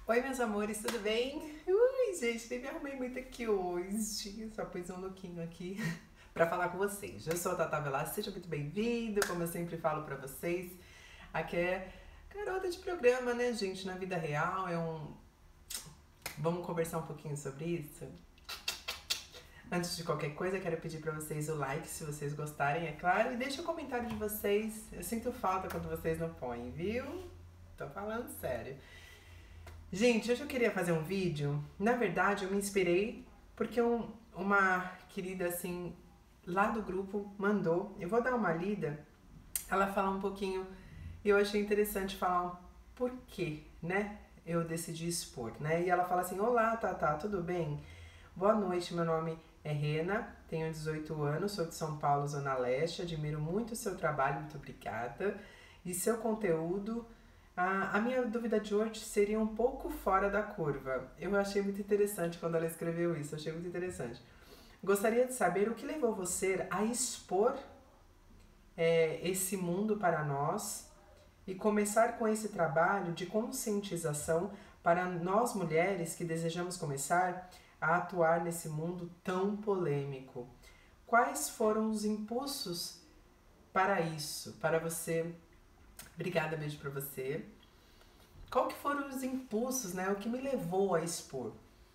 Oi, meus amores, tudo bem? Ui, gente, nem me arrumei muito aqui hoje. Só pus um lookinho aqui pra falar com vocês. Eu sou a Tata Velasco, seja muito bem-vindo. Como eu sempre falo pra vocês, aqui é garota de programa, né, gente? Na vida real Vamos conversar um pouquinho sobre isso? Antes de qualquer coisa, quero pedir pra vocês o like, se vocês gostarem, é claro. E deixa o comentário de vocês. Eu sinto falta quando vocês não põem, viu? Tô falando sério. Gente, hoje eu queria fazer um vídeo. Na verdade, eu me inspirei porque uma querida assim lá do grupo mandou. Eu vou dar uma lida. Ela fala um pouquinho e eu achei interessante falar um porquê, né? Eu decidi expor, né? E ela fala assim: "Olá, Tata, tudo bem? Boa noite, meu nome é Rena, tenho 18 anos, sou de São Paulo, Zona Leste, admiro muito o seu trabalho, muito obrigada. E seu conteúdo. A minha dúvida de hoje seria um pouco fora da curva. Eu achei muito interessante quando ela escreveu isso, achei muito interessante. Gostaria de saber o que levou você a expor esse mundo para nós e começar com esse trabalho de conscientização para nós mulheres que desejamos começar a atuar nesse mundo tão polêmico. Quais foram os impulsos para isso? Para você. Obrigada, beijo para você. Qual que foram os impulsos, né? O que me levou a expor?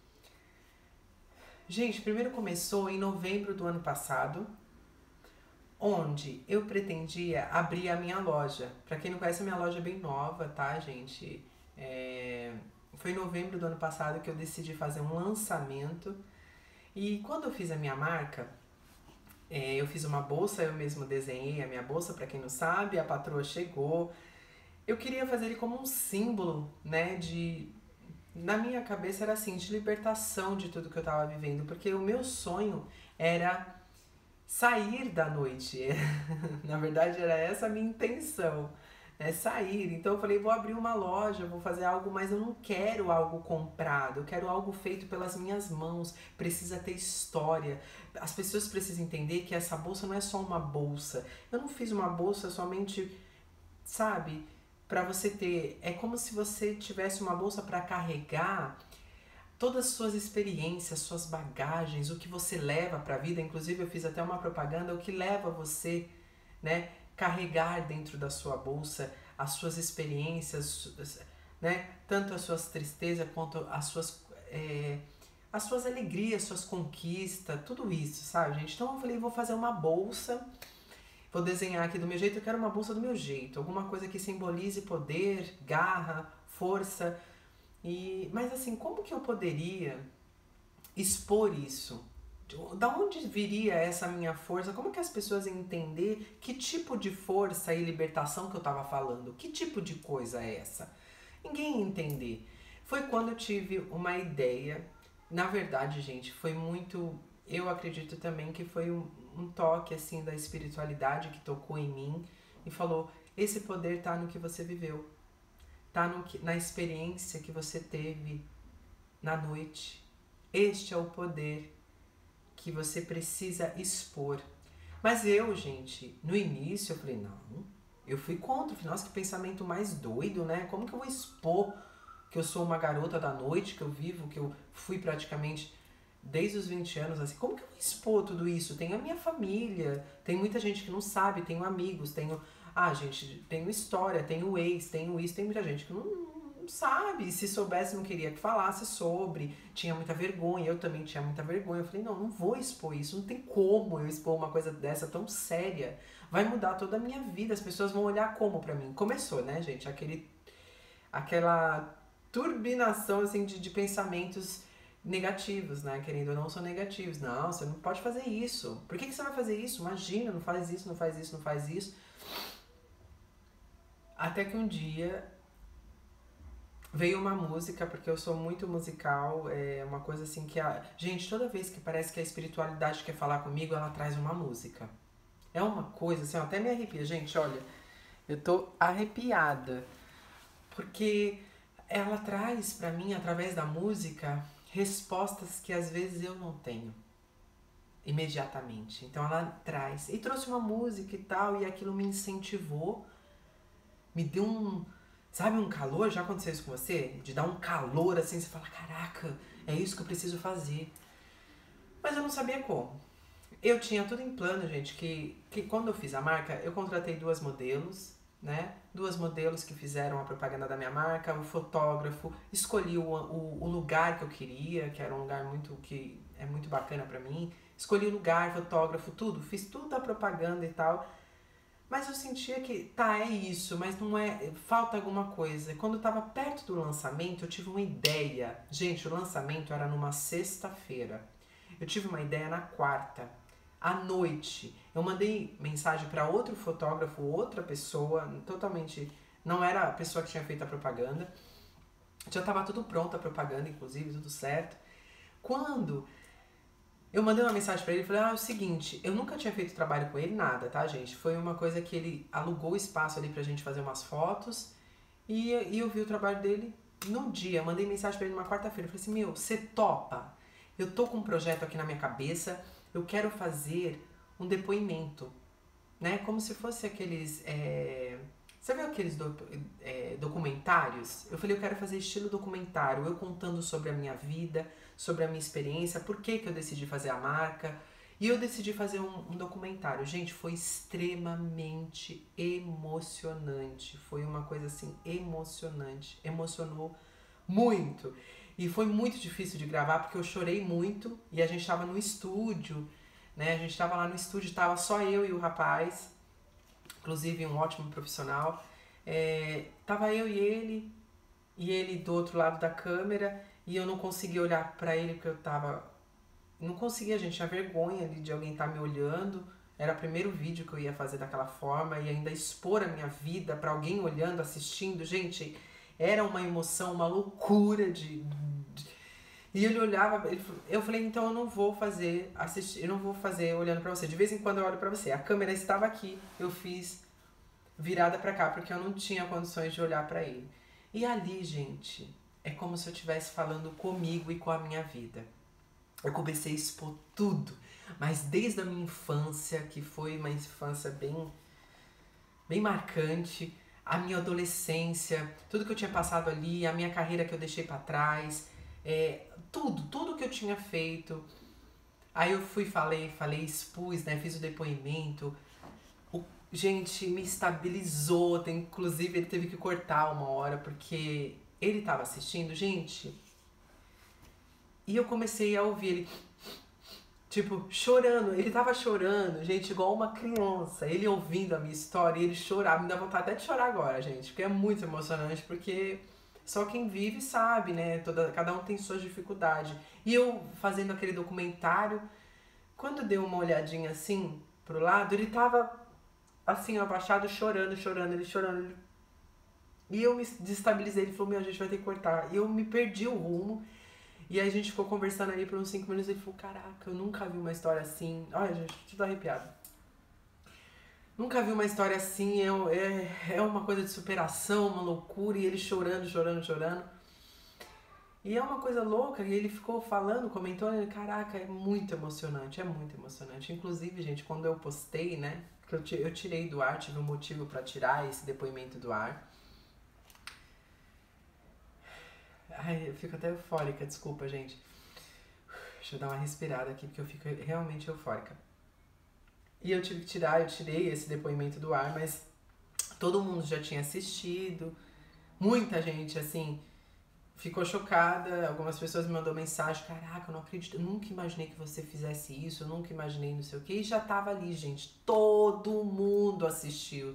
Gente, primeiro começou em novembro do ano passado, onde eu pretendia abrir a minha loja. Para quem não conhece, a minha loja é bem nova, tá, gente? Foi em novembro do ano passado que eu decidi fazer um lançamento. E quando eu fiz a minha marca, eu fiz uma bolsa, eu mesmo desenhei a minha bolsa, para quem não sabe, a patroa chegou. Eu queria fazer ele como um símbolo, né, na minha cabeça era assim, de libertação de tudo que eu tava vivendo, porque o meu sonho era sair da noite. Na verdade, era essa a minha intenção, né? Sair. Então eu falei, vou abrir uma loja, vou fazer algo, mas eu não quero algo comprado, eu quero algo feito pelas minhas mãos, precisa ter história. As pessoas precisam entender que essa bolsa não é só uma bolsa. Eu não fiz uma bolsa somente, sabe, para você ter. É como se você tivesse uma bolsa para carregar todas as suas experiências, suas bagagens, o que você leva para a vida. Inclusive eu fiz até uma propaganda, o que leva você, né, carregar dentro da sua bolsa as suas experiências, né, tanto as suas tristezas quanto as suas alegrias, suas conquistas, tudo isso, sabe, gente? Então eu falei, vou fazer uma bolsa. Vou desenhar aqui do meu jeito, eu quero uma bolsa do meu jeito, alguma coisa que simbolize poder, garra, força. Mas assim, como que eu poderia expor isso? Da onde viria essa minha força? Como que as pessoas iam entender que tipo de força e libertação que eu estava falando? Que tipo de coisa é essa? Ninguém ia entender. Foi quando eu tive uma ideia. Na verdade, gente, foi muito. Eu acredito também que foi um toque assim da espiritualidade que tocou em mim e falou: esse poder tá no que você viveu, tá na experiência que você teve na noite. Este é o poder que você precisa expor. Mas eu, gente, no início eu falei, não, eu fui contra. Nossa, que pensamento mais doido, né? Como que eu vou expor que eu sou uma garota da noite, que eu vivo, que eu fui praticamente desde os 20 anos, assim, como que eu vou expor tudo isso? Tenho a minha família, tem muita gente que não sabe, tenho amigos, gente, tenho história, tenho ex, tenho isso, tem muita gente que não sabe, se soubesse não queria que falasse sobre, tinha muita vergonha, eu também tinha muita vergonha, eu falei, não vou expor isso, não tem como eu expor uma coisa dessa tão séria, vai mudar toda a minha vida, as pessoas vão olhar como pra mim. Começou, né, gente, aquela turbinação, assim, de pensamentos negativos, né? Querendo ou não, são negativos. Não, você não pode fazer isso. Por que você vai fazer isso? Imagina, não faz isso, não faz isso, não faz isso. Até que um dia veio uma música, porque eu sou muito musical, é uma coisa assim que gente, toda vez que parece que a espiritualidade quer falar comigo, ela traz uma música. É uma coisa assim, até me arrepia, gente, olha, eu tô arrepiada, porque ela traz pra mim, através da música, respostas que às vezes eu não tenho imediatamente. Então ela traz. E trouxe uma música e tal, e aquilo me incentivou, me deu Sabe um calor? Já aconteceu isso com você? De dar um calor assim, você fala, caraca, é isso que eu preciso fazer. Mas eu não sabia como. Eu tinha tudo em plano, gente, que quando eu fiz a marca, eu contratei duas modelos, né? Duas modelos que fizeram a propaganda da minha marca, o fotógrafo, escolhi o lugar que eu queria, que era um lugar que é muito bacana pra mim. Escolhi o lugar, fotógrafo, tudo, fiz tudo a propaganda e tal. Mas eu sentia que, tá, é isso, mas não é, falta alguma coisa. Quando eu tava perto do lançamento, eu tive uma ideia. Gente, o lançamento era numa sexta-feira. Eu tive uma ideia na quarta, à noite. Eu mandei mensagem para outro fotógrafo, outra pessoa, totalmente, não era a pessoa que tinha feito a propaganda. Já tava tudo pronto a propaganda, inclusive, tudo certo. Quando eu mandei uma mensagem pra ele e falei, é o seguinte, eu nunca tinha feito trabalho com ele, nada, tá, gente? Foi uma coisa que ele alugou o espaço ali pra gente fazer umas fotos e eu vi o trabalho dele no dia. Mandei mensagem pra ele numa quarta-feira. Falei assim, meu, você topa? Eu tô com um projeto aqui na minha cabeça, eu quero fazer um depoimento, né? Como se fosse aqueles... Você viu aqueles documentários? Eu falei, eu quero fazer estilo documentário, eu contando sobre a minha vida, sobre a minha experiência, por que eu decidi fazer a marca. E eu decidi fazer um documentário. Gente, foi extremamente emocionante. Foi uma coisa assim, emocionante. Emocionou muito. E foi muito difícil de gravar porque eu chorei muito e a gente estava no estúdio, né? A gente estava lá no estúdio, tava só eu e o rapaz, inclusive um ótimo profissional. Tava eu e ele do outro lado da câmera, e eu não conseguia olhar pra ele porque eu tava... Não conseguia, gente, tinha vergonha ali de alguém estar me olhando. Era o primeiro vídeo que eu ia fazer daquela forma e ainda expor a minha vida pra alguém olhando, assistindo. Gente, era uma emoção, uma loucura E ele olhava, eu falei, então eu não vou fazer assistir, eu não vou fazer olhando pra você. De vez em quando eu olho pra você. A câmera estava aqui, eu fiz virada pra cá porque eu não tinha condições de olhar pra ele. E ali, gente, é como se eu estivesse falando comigo e com a minha vida. Eu comecei a expor tudo, mas desde a minha infância, que foi uma infância bem marcante, a minha adolescência, tudo que eu tinha passado ali, a minha carreira que eu deixei pra trás, tudo que eu tinha feito. Aí eu falei, expus, né, fiz o depoimento. Gente, me estabilizou, inclusive ele teve que cortar uma hora porque ele tava assistindo, gente. E eu comecei a ouvir ele, tipo, chorando. Ele tava chorando, gente, igual uma criança. Ele ouvindo a minha história e ele chorava. Me dá vontade até de chorar agora, gente, porque é muito emocionante, porque só quem vive sabe, né? Cada um tem suas dificuldades. E eu fazendo aquele documentário, quando deu uma olhadinha assim pro lado, ele tava assim, abaixado, chorando, ele chorando. E eu me desestabilizei, ele falou, meu, a gente vai ter que cortar. E eu me perdi o rumo. E aí a gente ficou conversando ali por uns 5 minutos e ele falou, caraca, eu nunca vi uma história assim. Olha, gente, tudo arrepiado. Nunca vi uma história assim, é uma coisa de superação, uma loucura, e ele chorando. E é uma coisa louca, e ele ficou falando, comentou, caraca, é muito emocionante. Inclusive, gente, quando eu postei, né, que eu tirei do ar, tive um motivo pra tirar esse depoimento do ar. Ai, eu fico até eufórica, desculpa, gente. Deixa eu dar uma respirada aqui, porque eu fico realmente eufórica. E eu tive que tirar, eu tirei esse depoimento do ar, mas todo mundo já tinha assistido. Muita gente, assim, ficou chocada. Algumas pessoas me mandou mensagem, caraca, eu não acredito, eu nunca imaginei que você fizesse isso, eu nunca imaginei não sei o que. E já tava ali, gente, todo mundo assistiu.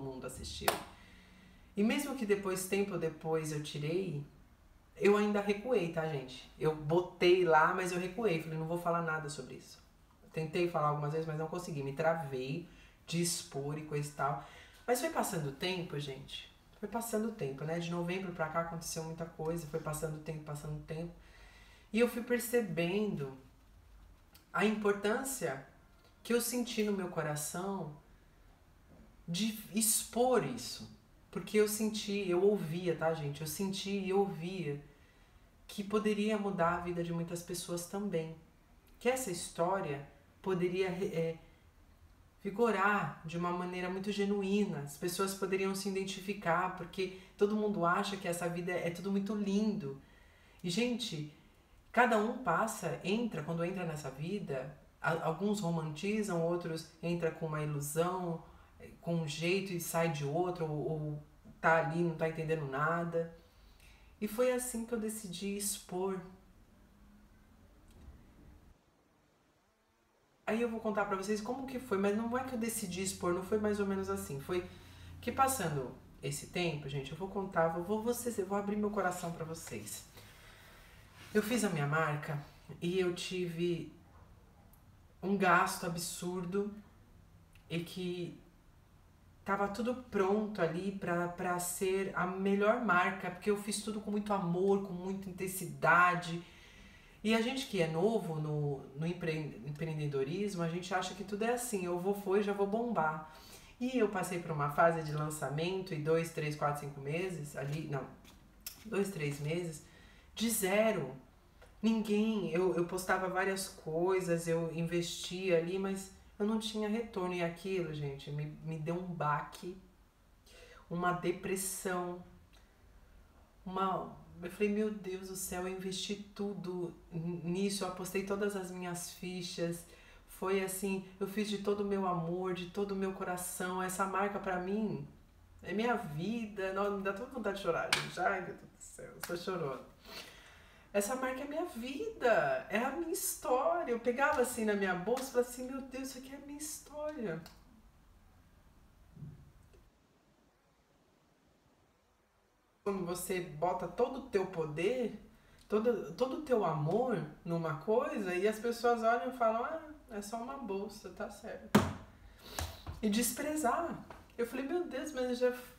E mesmo que tempo depois eu tirei, eu ainda recuei, tá, gente? Eu botei lá, mas eu recuei. Falei, não vou falar nada sobre isso. Tentei falar algumas vezes, mas não consegui. Me travei de expor e coisa e tal. Mas foi passando o tempo, gente. Foi passando o tempo, né? De novembro pra cá aconteceu muita coisa. Foi passando o tempo. E eu fui percebendo a importância que eu senti no meu coração de expor isso. Porque eu ouvia, tá, gente? Eu senti e ouvia que poderia mudar a vida de muitas pessoas também. Que essa história poderia vigorar de uma maneira muito genuína. As pessoas poderiam se identificar, porque todo mundo acha que essa vida é tudo muito lindo. E, gente, cada um quando entra nessa vida, alguns romantizam, outros entram com uma ilusão, com um jeito e sai de outro, ou tá ali, não tá entendendo nada. E foi assim que eu decidi expor. Aí eu vou contar pra vocês como que foi, mas não é que eu decidi expor, não foi mais ou menos assim. Foi que passando esse tempo, gente, eu vou contar, eu vou abrir meu coração pra vocês. Eu fiz a minha marca e eu tive um gasto absurdo e que tava tudo pronto ali pra ser a melhor marca, porque eu fiz tudo com muito amor, com muita intensidade. E a gente que é novo no empreendedorismo, a gente acha que tudo é assim, foi, já vou bombar. E eu passei por uma fase de lançamento e 2, 3, 4, 5 meses, ali, não, 2, 3 meses, de zero. Eu postava várias coisas, eu investia ali, mas eu não tinha retorno. E aquilo, gente, me deu um baque, uma depressão, eu falei, meu Deus do céu, eu investi tudo nisso, eu apostei todas as minhas fichas. Foi assim, eu fiz de todo o meu amor, de todo o meu coração. Essa marca pra mim é minha vida. Não, me dá toda vontade de chorar, gente. Ai, meu Deus do céu, eu estou chorando. Essa marca é minha vida, é a minha história. Eu pegava assim na minha bolsa e falava assim, meu Deus, isso aqui é a minha história. Quando você bota todo o teu poder, todo o teu amor numa coisa e as pessoas olham e falam, ah, é só uma bolsa, tá certo. E desprezar. Eu falei, meu Deus, mas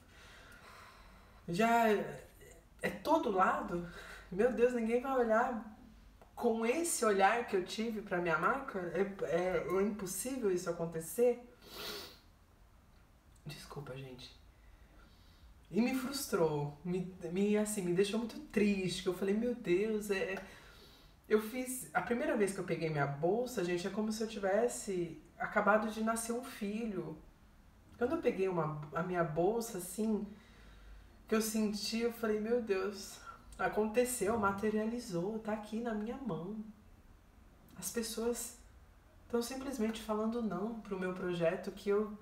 já é todo lado? Meu Deus, ninguém vai olhar com esse olhar que eu tive pra minha marca? É impossível isso acontecer? Desculpa, gente. E me frustrou, me deixou muito triste, que eu falei, meu Deus, eu fiz, a primeira vez que eu peguei minha bolsa, gente, é como se eu tivesse acabado de nascer um filho. Quando eu peguei a minha bolsa, assim, que eu senti, eu falei, meu Deus, aconteceu, materializou, tá aqui na minha mão. As pessoas estão simplesmente falando não pro meu projeto que eu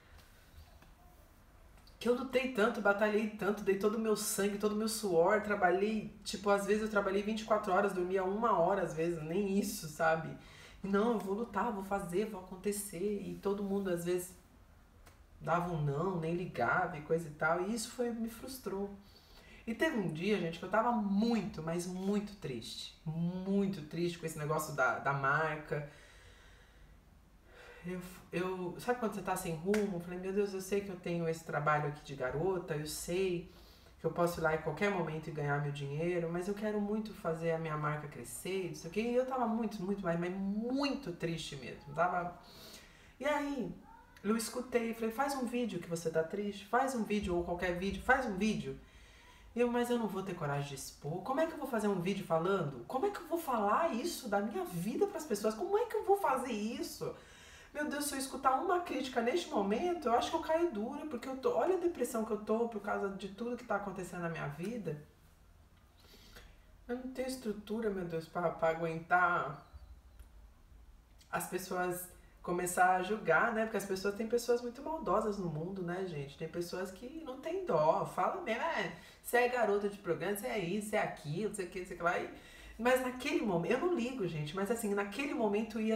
lutei tanto, batalhei tanto, dei todo o meu sangue, todo o meu suor, trabalhei, tipo, às vezes eu trabalhei 24 horas, dormia 1 hora às vezes, nem isso, sabe? Não, eu vou lutar, vou fazer, vou acontecer, e todo mundo às vezes dava um não, nem ligava e coisa e tal, e isso me frustrou. E teve um dia, gente, que eu tava muito, mas muito triste com esse negócio da marca. Sabe quando você tá sem rumo? Eu falei, meu Deus, eu sei que eu tenho esse trabalho aqui de garota, eu sei que eu posso ir lá em qualquer momento e ganhar meu dinheiro, mas eu quero muito fazer a minha marca crescer, isso aqui. E eu tava muito, mas muito triste mesmo. E aí, eu escutei, falei, faz um vídeo que você tá triste, faz um vídeo, ou qualquer vídeo, faz um vídeo. Mas eu não vou ter coragem de expor. Como é que eu vou fazer um vídeo falando? Como é que eu vou falar isso da minha vida pras pessoas? Como é que eu vou fazer isso? Meu Deus, se eu escutar uma crítica neste momento, eu acho que eu caio dura, porque olha a depressão que eu tô por causa de tudo que tá acontecendo na minha vida. Eu não tenho estrutura, meu Deus, pra aguentar as pessoas começar a julgar, né? Porque tem pessoas muito maldosas no mundo, né, gente? Tem pessoas que não tem dó, fala mesmo, você é garota de programa, você é isso, você é aquilo, não sei o que, sei lá. Mas naquele momento, eu não ligo, gente, mas assim, naquele momento ia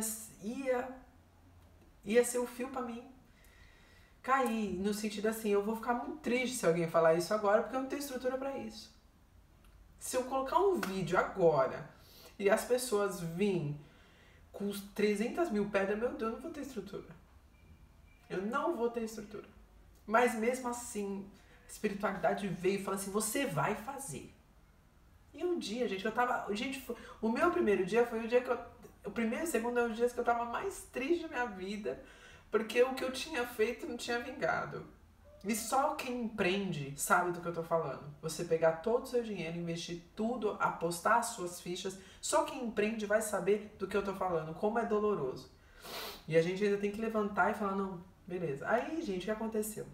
ser o fio pra mim cair, no sentido assim, eu vou ficar muito triste se alguém falar isso agora, porque eu não tenho estrutura pra isso. Se eu colocar um vídeo agora e as pessoas virem com 300 mil pedras, meu Deus, eu não vou ter estrutura. Eu não vou ter estrutura. Mas mesmo assim, a espiritualidade veio e falou assim, você vai fazer. E um dia, gente, o meu primeiro dia foi o dia que o primeiro e o segundo eram os dias que eu tava mais triste da minha vida, porque o que eu tinha feito não tinha vingado. E só quem empreende sabe do que eu tô falando. Você pegar todo o seu dinheiro, investir tudo, apostar as suas fichas, só quem empreende vai saber do que eu tô falando, como é doloroso. E a gente ainda tem que levantar e falar, não, beleza. Aí, gente, o que aconteceu?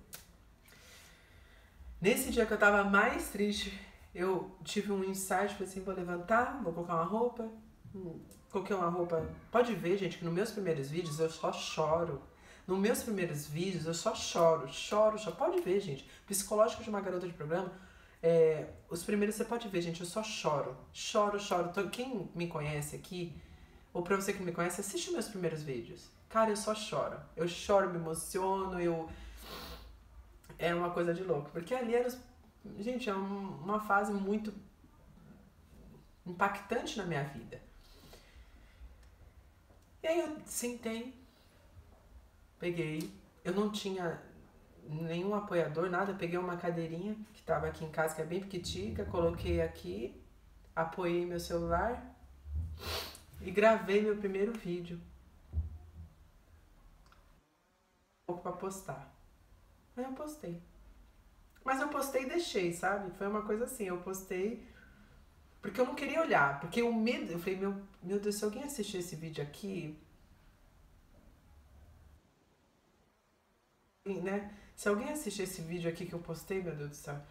Nesse dia que eu tava mais triste, eu tive um insight, falei assim, vou levantar, vou colocar uma roupa. Coloquei uma roupa. Pode ver, gente, que nos meus primeiros vídeos eu só choro. Nos meus primeiros vídeos eu só choro. Pode ver, gente. Psicológico de uma garota de programa. Os primeiros você pode ver, gente, eu só choro. Choro. Então, quem me conhece aqui, ou pra você que não me conhece, assiste meus primeiros vídeos. Cara, eu só choro. Eu choro, me emociono, é uma coisa de louco. Porque ali era. Gente, é uma fase muito impactante na minha vida. E aí eu sentei, peguei. Eu não tinha nenhum apoiador, nada. Peguei uma cadeirinha que tava aqui em casa, que é bem pequitica, coloquei aqui, apoiei meu celular e gravei meu primeiro vídeo. Um pouco pra postar. Aí eu postei. Mas eu postei e deixei, sabe? Foi uma coisa assim, eu postei porque eu não queria olhar. Porque o medo, eu falei, meu Deus, se alguém assistir esse vídeo aqui, né? Se alguém assistir esse vídeo aqui que eu postei, meu Deus do céu,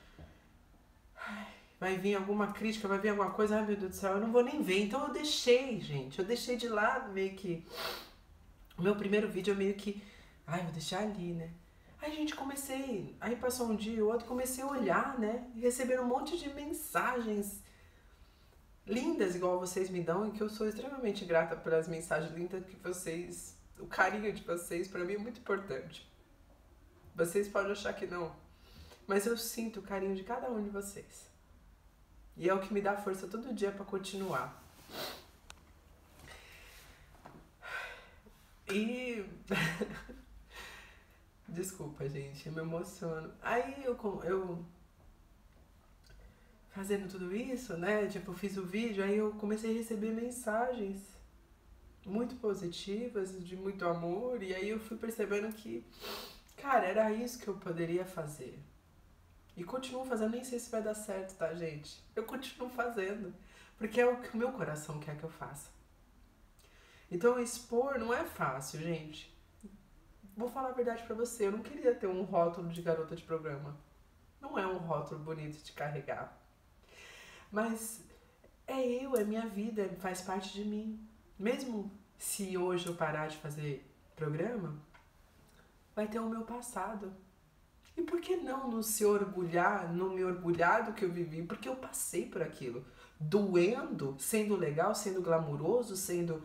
vai vir alguma crítica, vai vir alguma coisa, ai meu Deus do céu, eu não vou nem ver. Então eu deixei, gente. Eu deixei de lado meio que. O meu primeiro vídeo eu meio que. Ai, vou deixar ali, né? Aí, gente, comecei. Aí passou um dia e o outro, comecei a olhar, né? E receber um monte de mensagens lindas, igual vocês me dão, e que eu sou extremamente grata pelas mensagens lindas que vocês. O carinho de vocês, pra mim, é muito importante. Vocês podem achar que não, mas eu sinto o carinho de cada um de vocês. E é o que me dá força todo dia pra continuar. E. Desculpa, gente, eu me emociono. Aí eu fazendo tudo isso, né? Tipo, eu fiz o vídeo, aí eu comecei a receber mensagens muito positivas, de muito amor, e aí eu fui percebendo que, cara, era isso que eu poderia fazer. E continuo fazendo, nem sei se vai dar certo, tá, gente? Eu continuo fazendo, porque é o que o meu coração quer que eu faça. Então, expor não é fácil, gente. Vou falar a verdade pra você, eu não queria ter um rótulo de garota de programa. Não é um rótulo bonito de carregar. Mas é minha vida, faz parte de mim. Mesmo se hoje eu parar de fazer programa, vai ter o meu passado. E por que não se orgulhar, não me orgulhar do que eu vivi? Porque eu passei por aquilo. Doendo, sendo legal, sendo glamuroso, sendo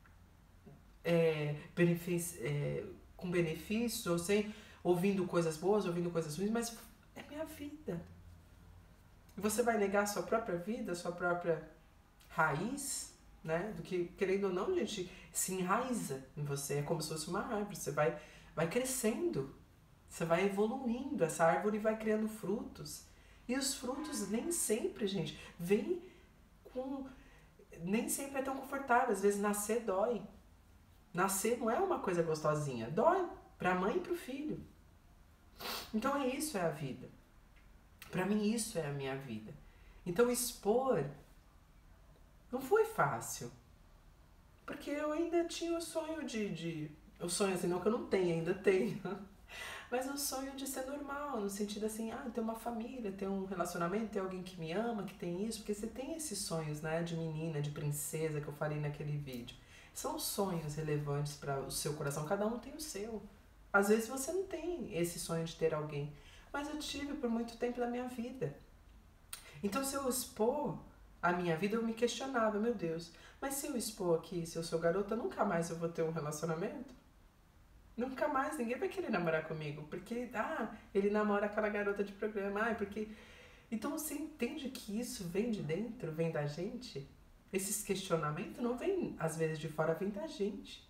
com benefícios, ou sem, ouvindo coisas boas, ouvindo coisas ruins, mas é minha vida. E você vai negar a sua própria vida, a sua própria raiz, né? Do que, querendo ou não, a gente se enraiza em você. É como se fosse uma árvore. Você vai crescendo, você vai evoluindo. Essa árvore vai criando frutos. E os frutos nem sempre, gente, vêm com. Nem sempre é tão confortável. Às vezes nascer dói. Nascer não é uma coisa gostosinha. Dói pra mãe e pro filho. Então isso é a vida. Pra mim isso é a minha vida. Então expor não foi fácil. Porque eu ainda tinha o sonho o sonho assim, não que eu não tenho, ainda tenho. Mas o sonho de ser normal, no sentido assim, ter uma família, ter um relacionamento, ter alguém que me ama, que tem isso. Porque você tem esses sonhos, né, de menina, de princesa, que eu falei naquele vídeo. São sonhos relevantes para o seu coração, cada um tem o seu. Às vezes você não tem esse sonho de ter alguém, mas eu tive por muito tempo da minha vida. Então se eu expor a minha vida, eu me questionava, meu Deus, mas se eu expor aqui, se eu sou garota, nunca mais eu vou ter um relacionamento? Nunca mais ninguém vai querer namorar comigo, porque, ele namora aquela garota de programa, porque... Então você entende que isso vem de dentro, vem da gente? Esses questionamentos não vêm, às vezes, de fora, vem da gente.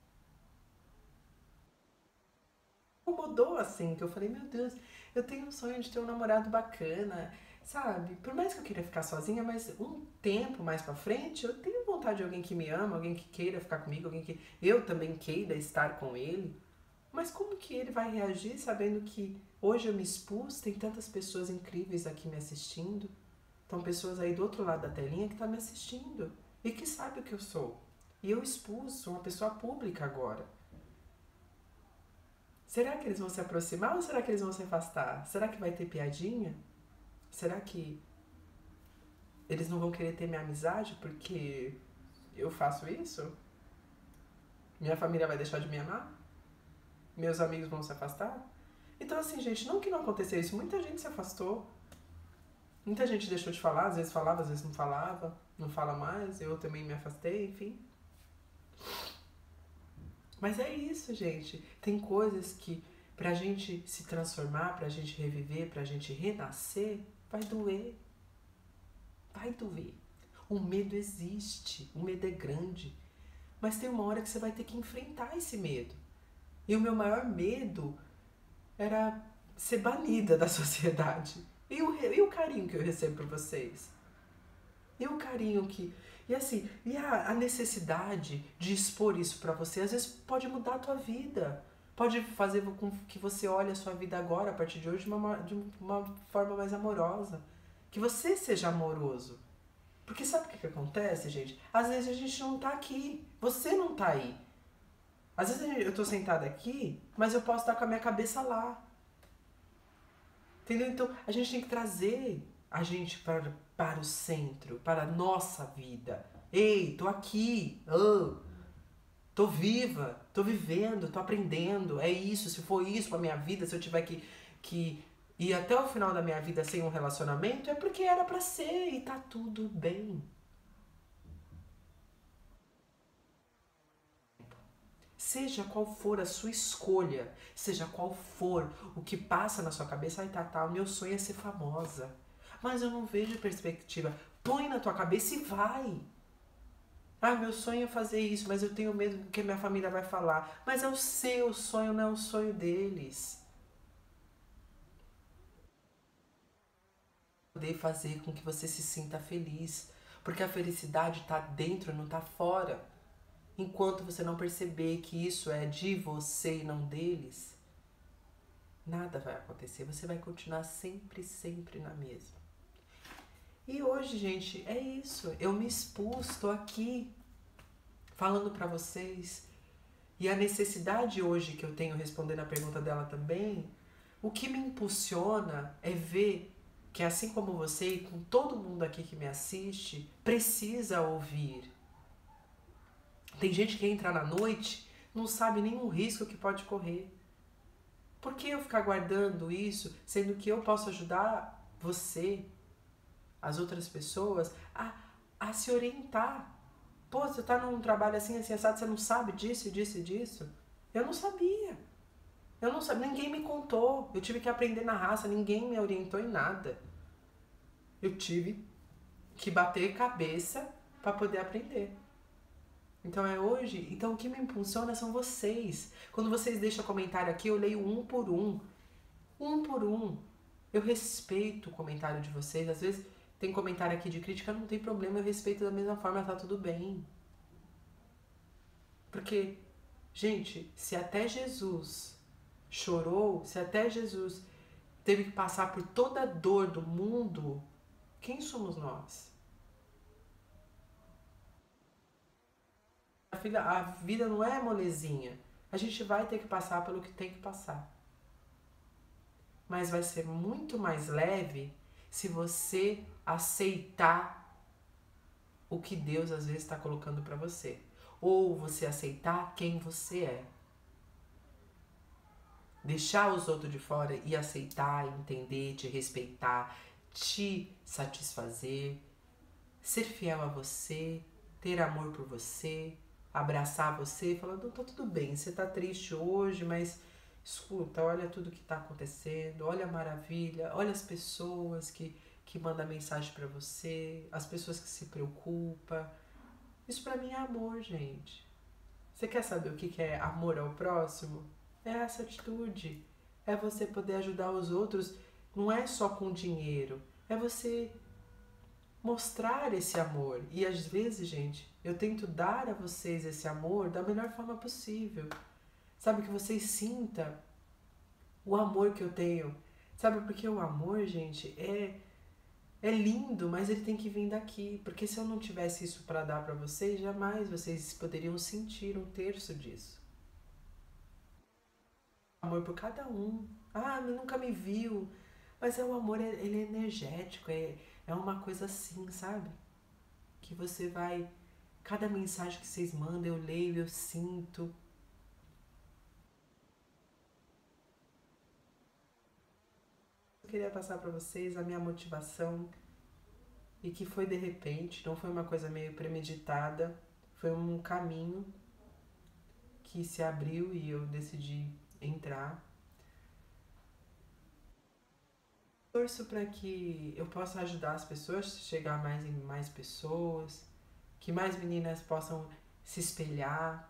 Mudou assim, que eu falei, meu Deus, eu tenho um sonho de ter um namorado bacana, sabe? Por mais que eu queira ficar sozinha, mas um tempo mais pra frente, eu tenho vontade de alguém que me ama, alguém que queira ficar comigo, alguém que eu também queira estar com ele. Mas como que ele vai reagir sabendo que hoje eu me expus, tem tantas pessoas incríveis aqui me assistindo, estão pessoas aí do outro lado da telinha que estão me assistindo e que sabem o que eu sou. E eu expus uma pessoa pública agora. Será que eles vão se aproximar ou será que eles vão se afastar? Será que vai ter piadinha? Será que eles não vão querer ter minha amizade porque eu faço isso? Minha família vai deixar de me amar? Meus amigos vão se afastar? Então, assim, gente, não que não aconteceu isso. Muita gente se afastou. Muita gente deixou de falar. Às vezes falava, às vezes não falava. Não fala mais. Eu também me afastei, enfim. Mas é isso, gente. Tem coisas que pra gente se transformar, pra gente reviver, pra gente renascer, vai doer. Vai doer. O medo existe. O medo é grande. Mas tem uma hora que você vai ter que enfrentar esse medo. E o meu maior medo era ser banida da sociedade. E o carinho que eu recebo por vocês? E o carinho que... E assim, a necessidade de expor isso pra você, às vezes pode mudar a tua vida. Pode fazer com que você olhe a sua vida agora, a partir de hoje, de uma forma mais amorosa. Que você seja amoroso. Porque sabe o que acontece, gente? Às vezes a gente não tá aqui. Você não tá aí. Às vezes eu tô sentada aqui, mas eu posso estar com a minha cabeça lá. Entendeu? Então a gente tem que trazer a gente para o centro, para a nossa vida. Ei, tô aqui. Oh, tô viva, tô vivendo, tô aprendendo. É isso, se for isso pra minha vida, se eu tiver que ir até o final da minha vida sem um relacionamento, é porque era pra ser e tá tudo bem. Seja qual for a sua escolha, seja qual for o que passa na sua cabeça, ai Tatá, o meu sonho é ser famosa. Mas eu não vejo perspectiva. Põe na tua cabeça e vai. Ah, meu sonho é fazer isso, mas eu tenho medo do que minha família vai falar. Mas é o seu sonho, não é o sonho deles. Poder fazer com que você se sinta feliz. Porque a felicidade está dentro, não está fora. Enquanto você não perceber que isso é de você e não deles, nada vai acontecer. Você vai continuar sempre, sempre na mesma. E hoje, gente, é isso. Eu me expus, estou aqui falando para vocês. E a necessidade hoje que eu tenho, respondendo a pergunta dela também, o que me impulsiona é ver que assim como você e com todo mundo aqui que me assiste, precisa ouvir. Tem gente que entra na noite, não sabe nenhum risco que pode correr. Por que eu ficar guardando isso, sendo que eu posso ajudar você, as outras pessoas, a se orientar? Pô, você tá num trabalho assim, assado, você não sabe disso, disso e disso? Eu não sabia. Eu não sabia, ninguém me contou. Eu tive que aprender na raça, ninguém me orientou em nada. Eu tive que bater cabeça para poder aprender. Então é hoje. Então o que me impulsiona são vocês. Quando vocês deixam comentário aqui, eu leio um por um. Um por um. Eu respeito o comentário de vocês. Às vezes tem comentário aqui de crítica, não tem problema, eu respeito da mesma forma, tá tudo bem. Porque, gente, se até Jesus chorou, se até Jesus teve que passar por toda a dor do mundo, quem somos nós? A vida não é molezinha. A gente vai ter que passar pelo que tem que passar. Mas vai ser muito mais leve se você aceitar o que Deus às vezes está colocando para você. Ou você aceitar quem você é. Deixar os outros de fora e aceitar, entender, te respeitar, te satisfazer, ser fiel a você, ter amor por você, abraçar você, falando, tá tudo bem, você tá triste hoje, mas escuta, olha tudo que tá acontecendo, olha a maravilha, olha as pessoas que mandam mensagem para você, as pessoas que se preocupam. Isso pra mim é amor, gente. Você quer saber o que é amor ao próximo? É essa atitude. É você poder ajudar os outros, não é só com dinheiro, é você mostrar esse amor. E às vezes, gente, eu tento dar a vocês esse amor da melhor forma possível. Sabe, que vocês sintam o amor que eu tenho. Sabe, porque o amor, gente, é lindo, mas ele tem que vir daqui. Porque se eu não tivesse isso para dar para vocês, jamais vocês poderiam sentir um terço disso. Amor por cada um. Ah, nunca me viu. Mas é o amor, ele é energético, é uma coisa assim, sabe? Que você vai. Cada mensagem que vocês mandam, eu leio, eu sinto. Eu queria passar para vocês a minha motivação e que foi de repente, não foi uma coisa meio premeditada, foi um caminho que se abriu e eu decidi entrar. Torço para que eu possa ajudar as pessoas, chegar mais em mais pessoas, que mais meninas possam se espelhar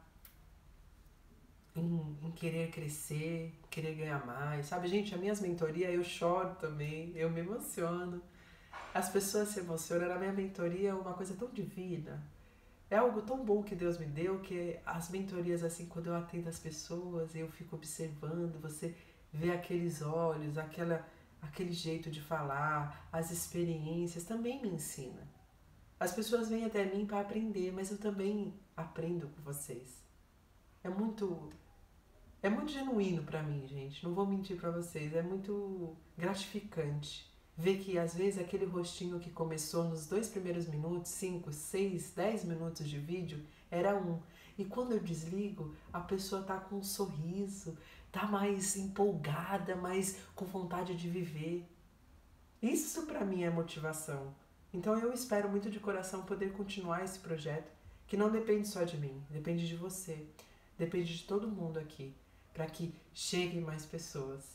em querer crescer, querer ganhar mais, sabe? Gente, as minhas mentorias eu choro também, eu me emociono. As pessoas se emocionam, na minha mentoria é uma coisa tão divina. É algo tão bom que Deus me deu que as mentorias, assim, quando eu atendo as pessoas, eu fico observando, você vê aqueles olhos, aquele jeito de falar, as experiências, também me ensina. As pessoas vêm até mim para aprender, mas eu também aprendo com vocês. É muito É muito genuíno pra mim, gente. Não vou mentir pra vocês. É muito gratificante ver que às vezes aquele rostinho que começou nos 2 primeiros minutos, 5, 6, 10 minutos de vídeo, era um. E quando eu desligo, a pessoa tá com um sorriso, tá mais empolgada, mais com vontade de viver. Isso pra mim é motivação. Então eu espero muito de coração poder continuar esse projeto, que não depende só de mim, depende de você, depende de todo mundo aqui, para que cheguem mais pessoas.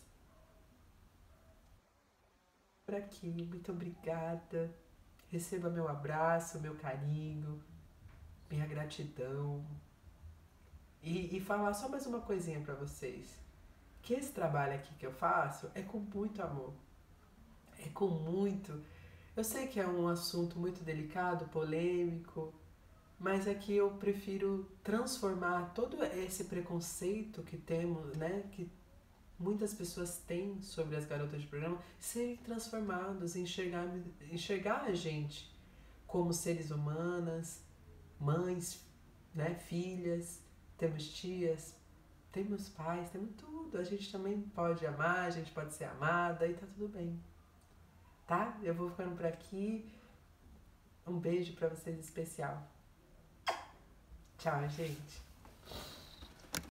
Por aqui, muito obrigada. Receba meu abraço, meu carinho, minha gratidão. E falar só mais uma coisinha para vocês. Que esse trabalho aqui que eu faço é com muito amor. É com muito. Eu sei que é um assunto muito delicado, polêmico, mas é que eu prefiro transformar todo esse preconceito que temos, né, que muitas pessoas têm sobre as garotas de programa, serem transformados, enxergar a gente como seres humanas, mães, né, filhas, temos tias, temos pais, temos tudo. A gente também pode amar, a gente pode ser amada e tá tudo bem, tá? Eu vou ficando por aqui. Um beijo pra vocês especial. Tchau, gente.